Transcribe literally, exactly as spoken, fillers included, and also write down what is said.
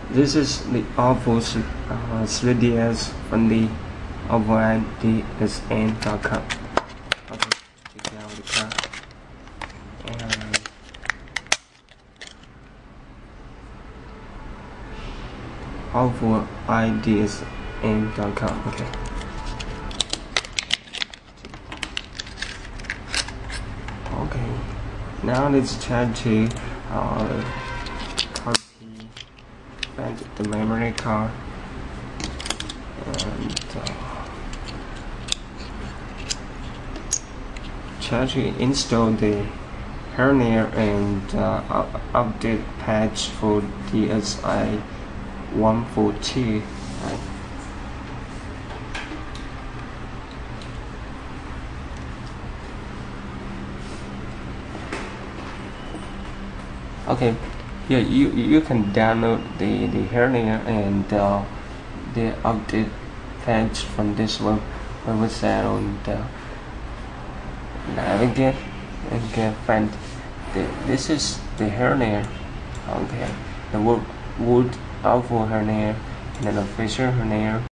This is the R four D S from the R four D S dot com. Okay, take out the card. And R four D S dot com. Okay. Okay. Now let's try to uh, copy the memory card and uh, try to install the kernel and uh, update patch for D S I one forty-two. Right. Okay, yeah, you you can download the the kernel and uh, the update patch from this web website on the navigate and can find the, this is the kernel. Okay, the wood wood R four kernel and then official kernel.